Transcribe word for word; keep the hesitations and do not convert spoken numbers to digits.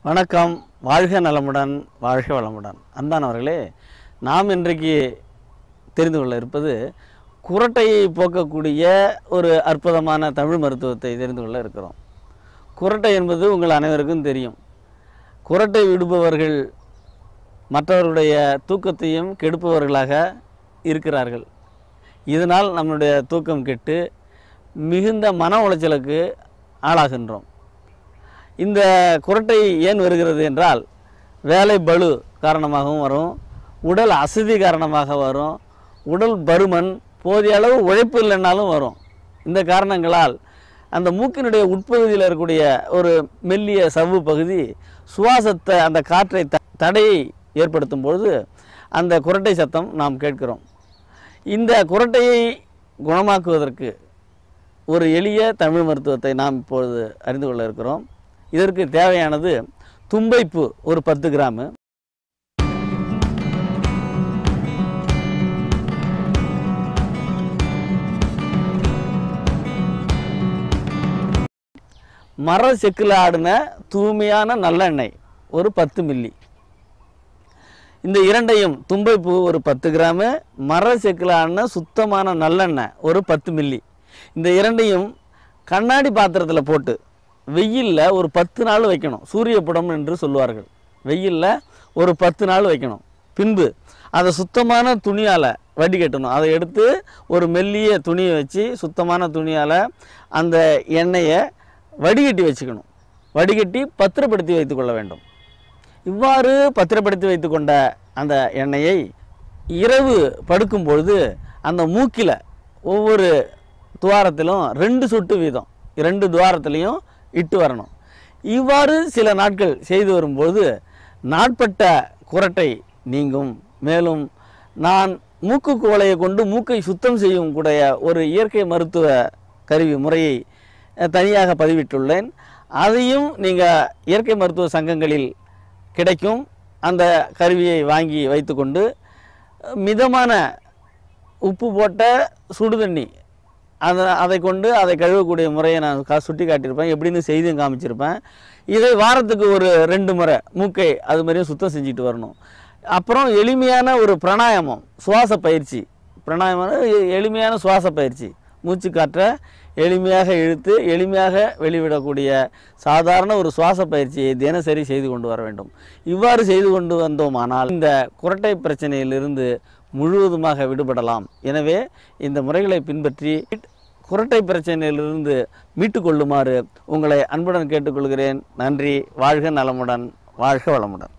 வணக்கம். வாழ்க நலமுடன், வாழ்க வளமுடன். அன்பானவர்களே, நாம் இன்றைக்கு தெரிந்து கொள்ள இருப்பது குரட்டையை போக்கக்கூடிய ஒரு அற்புதமான தமிழ் மருத்துவத்தை தெரிந்து கொள்ள இருக்கிறோம். குரட்டை என்பது உங்கள் அனைவருக்கும் தெரியும். குரட்டை விடுபவர்கள் மற்றவருடைய தூக்கத்தையும் கெடுப்பவர்களாக இருக்கிறார்கள். இதனால் நம்முடைய தூக்கம் கெட்டு மிகுந்த மன உளைச்சலுக்கு ஆளாகின்றோம். இந்த குரட்டை ஏன் வருகிறது என்றால், வேலை பளு காரணமாகவும் வரும், உடல் அசதி காரணமாக வரும், உடல் பருமன், போதிய அளவு உழைப்பு இல்லைன்னாலும் வரும். இந்த காரணங்களால் அந்த மூக்கினுடைய உட்பகுதியில் இருக்கக்கூடிய ஒரு மெல்லிய சவ்வு பகுதி சுவாசத்தை, அந்த காற்றை த தடையை ஏற்படுத்தும் பொழுது அந்த குரட்டை சத்தம் நாம் கேட்கிறோம். இந்த குரட்டையை குணமாக்குவதற்கு ஒரு எளிய தமிழ் மருத்துவத்தை நாம் இப்பொழுது அறிந்து கொள்ள இருக்கிறோம். இதற்கு தேவையானது தும்பைப்பூ ஒரு பத்து கிராமு, மர செக்கில் ஆடின தூய்மையான நல்லெண்ணெய் ஒரு பத்து மில்லி. இந்த இரண்டையும், தும்பைப்பூ ஒரு பத்து கிராமு, மர செக்கில் ஆடின சுத்தமான நல்லெண்ணெய் ஒரு பத்து மில்லி, இந்த இரண்டையும் கண்ணாடி பாத்திரத்தில் போட்டு வெயிலில் ஒரு பத்து நாள் வைக்கணும். சூரிய புடம் என்று சொல்லுவார்கள். வெயிலில் ஒரு பத்து நாள் வைக்கணும். பின்பு அதை சுத்தமான துணியால் வடிகட்டணும். அதை எடுத்து ஒரு மெல்லிய துணியை வச்சு சுத்தமான துணியால் அந்த எண்ணெயை வடிகட்டி வச்சுக்கணும். வடிகட்டி பத்திரப்படுத்தி வைத்து கொள்ள வேண்டும். இவ்வாறு பத்திரப்படுத்தி வைத்து கொண்ட அந்த எண்ணெயை இரவு படுக்கும் பொழுது அந்த மூக்கில் ஒவ்வொரு துவாரத்திலும் ரெண்டு சொட்டு வீதம் இரண்டு துவாரத்திலையும் இட்டு வரணும். இவ்வாறு சில நாட்கள் செய்து வரும்போது நாட்பட்ட குரட்டை நீங்கும். மேலும் நான் மூக்கு குவளையை கொண்டு மூக்கை சுத்தம் செய்யும் கூடிய ஒரு இயற்கை மருத்துவ கருவி முறையை தனியாக பதிவிட்டுள்ளேன். அதையும் நீங்கள் இயற்கை மருத்துவ சங்கங்களில் கிடைக்கும். அந்த கருவியை வாங்கி வைத்துக்கொண்டு மிதமான உப்பு போட்ட சுடுதண்ணி அதை அதை கொண்டு அதை கழுவக்கூடிய முறையை நான் கா சுட்டி காட்டியிருப்பேன். எப்படின்னு செய்தியும் காமிச்சிருப்பேன். இதை வாரத்துக்கு ஒரு ரெண்டு முறை மூக்கை அது மாதிரியும் சுத்தம் செஞ்சுட்டு வரணும். அப்புறம் எளிமையான ஒரு பிராணாயாமம், சுவாச பயிற்சி. பிராணாயாமம் எளிமையான சுவாச பயிற்சி. மூச்சு காற்றை எளிமையாக இழுத்து எளிமையாக வெளிவிடக்கூடிய சாதாரண ஒரு சுவாச பயிற்சியை தினசரி செய்து கொண்டு வர வேண்டும். இவ்வாறு செய்து கொண்டு வந்தோமானால் இந்த குரட்டை பிரச்சனையிலிருந்து முழுவதுமாக விடுபடலாம். எனவே இந்த முறைகளை பின்பற்றி குரட்டை பிரச்சனையிலிருந்து மீட்டு கொள்ளுமாறு உங்களை அன்புடன் கேட்டுக்கொள்கிறேன். நன்றி. வாழ்க நலமுடன், வாழ்க வளமுடன்.